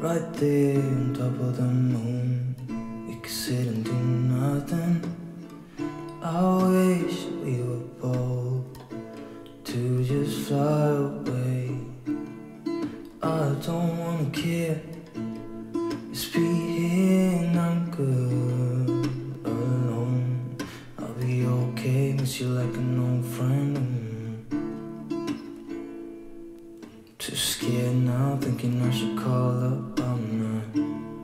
right there on top of the moon. We could sit and do nothing. I wish we were bold to just fly away. I don't wanna care, just be here and I'm good alone. I'll be okay, miss you like an old friend. Too scared now, thinking I should call up, I'm not.